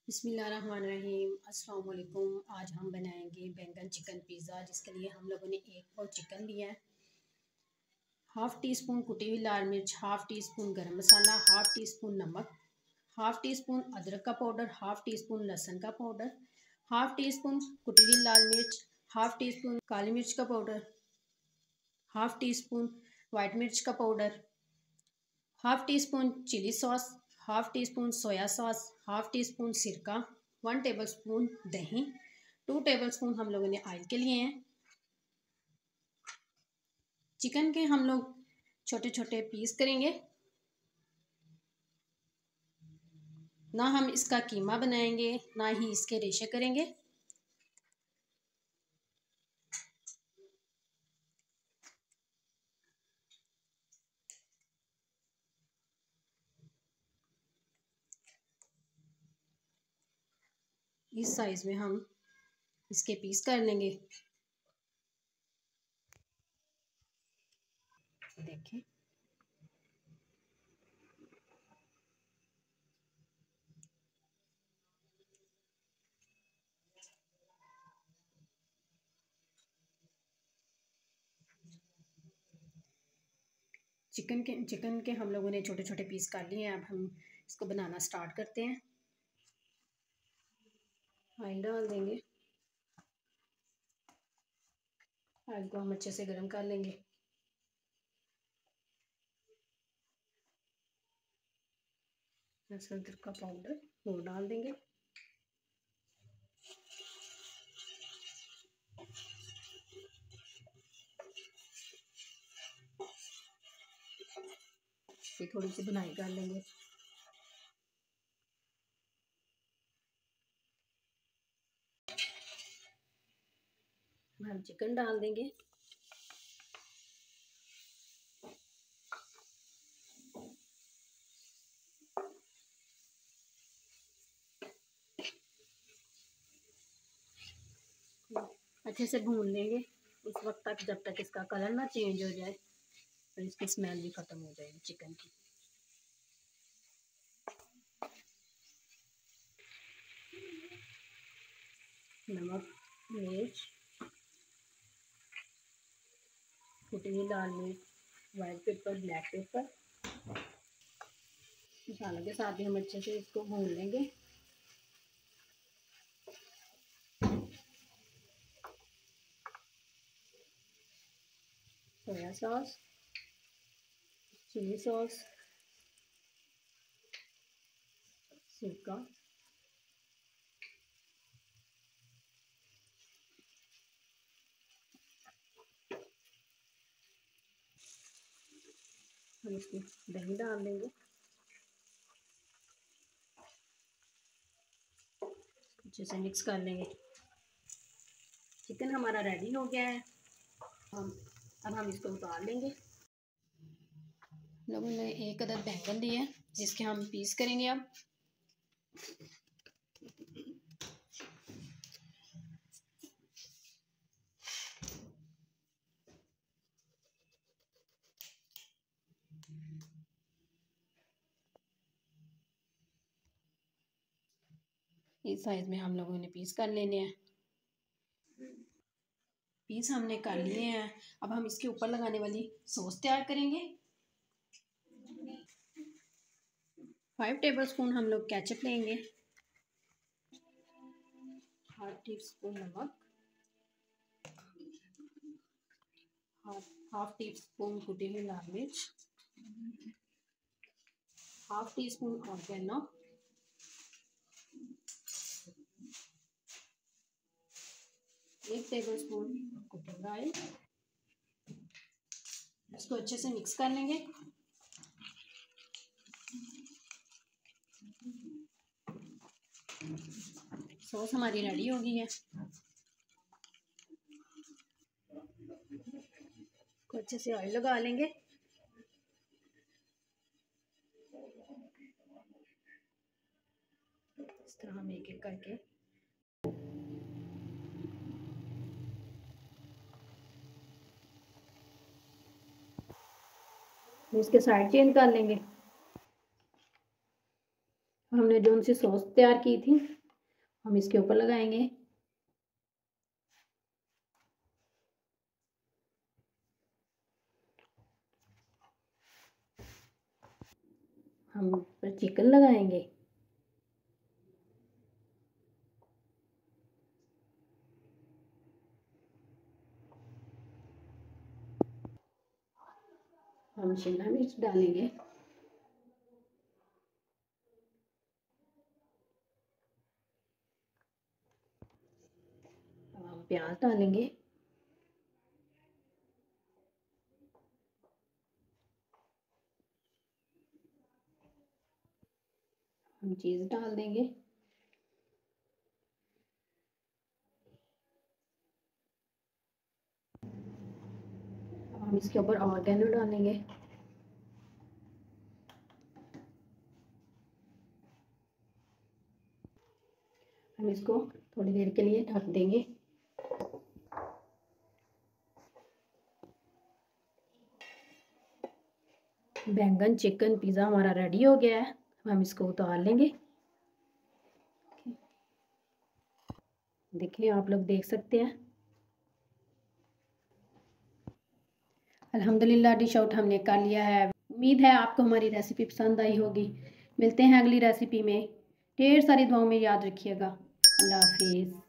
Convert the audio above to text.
बिस्मिल्लाहिर्रहमानिर्रहीम। अस्सलाम वालेकुम। आज हम बनाएंगे बैंगन चिकन पिज़्ज़ा, जिसके लिए हम लोगों ने एक पाव चिकन लिया है, हाफ़ टी स्पून कुटी हुई लाल मिर्च, half teaspoon garam masala, half teaspoon नमक, हाफ़ टी स्पून अदरक का पाउडर, हाफ़ टी स्पून लहसुन का पाउडर, हाफ़ टी स्पून कुटी हुई लाल मिर्च, हाफ़ टी स्पून काली मिर्च का powder, half teaspoon white मिर्च का powder, half teaspoon chilli sauce, half teaspoon soya sauce, half teaspoon सिरका, 1 टेबल स्पून दही, 2 टेबल स्पून हम लोगों ने ऑयल के लिए हैं। चिकन के हम लोग छोटे छोटे पीस करेंगे, ना हम इसका कीमा बनाएंगे ना ही इसके रेशे करेंगे। इस साइज में हम इसके पीस कर लेंगे। देखें, चिकन के हम लोगों ने छोटे छोटे पीस कर लिए हैं। अब हम इसको बनाना स्टार्ट करते हैं। ऑयल डाल देंगे। ऑयल को हम अच्छे से गर्म कर लेंगे। लहसुन अदरक का पाउडर वो डाल देंगे। ये थोड़ी सी बुनाई कर लेंगे। हम चिकन डाल देंगे। अच्छे से भून लेंगे उस वक्त तक जब तक इसका कलर ना चेंज हो जाए और इसकी स्मेल भी ख़त्म हो जाएगी चिकन की। नमक, मिर्च, कुटी हुई लाल मिर्च, वाइट पेपर, ब्लैक पेपर, मसालों के साथ भी हम अच्छे से इसको भून लेंगे। सोया सॉस, चिली सॉस, सिरका, हम इसमें दही डाल देंगे। अच्छे से मिक्स कर लेंगे। चिकन हमारा रेडी हो गया है। अब हम इसको उतार लेंगे। लोगों ने एक अदद बैंगन दिए हैं, जिसके हम पीस करेंगे। अब इस साइज में हम लोगों ने पीस कर लेने हैं। पीस हमने कर लिए हैं। अब हम इसके ऊपर लगाने वाली सॉस तैयार करेंगे। 5 टेबल स्पून हम लोग केचप लेंगे, हाफ टी स्पून नमक, हाफ टी स्पून कुटी हुई लाल मिर्च, हाफ टी स्पून ऑरिगेनो, एक टेबल स्पून कुकिंग ऑयल। इसको अच्छे से मिक्स कर लेंगे। सॉस हमारी रेडी हो गई है। को अच्छे से ऑयल लगा लेंगे। इस तरह हम एक एक करके इसके साइड चेंज कर लेंगे। हमने जो उनसे सॉस तैयार की थी हम इसके ऊपर लगाएंगे। हम ऊपर चिकन लगाएंगे। हम शिमला मिर्च डालेंगे। हम प्याज डालेंगे। हम चीज़ डाल देंगे। हम इसके ऊपर ऑर्गेनो डालेंगे। हम इसको थोड़ी देर के लिए ढक देंगे। बैंगन चिकन पिज़्ज़ा हमारा रेडी हो गया है। हम इसको उतार लेंगे। देखिए, आप लोग देख सकते हैं। अल्हम्दुलिल्लाह डिश आउट हमने कर लिया है। उम्मीद है आपको हमारी रेसिपी पसंद आई होगी। मिलते हैं अगली रेसिपी में। ढेर सारी दुआओं में याद रखिएगा। अल्लाह हाफिज़।